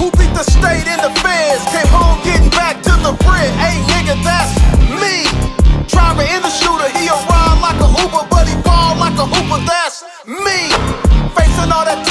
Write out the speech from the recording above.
who beat the state in the feds, came home getting back to the bread. Hey nigga, that's me. Driver in the shooter, he a ride like a Uber, but he ball like a hooper. That's me. Facing all that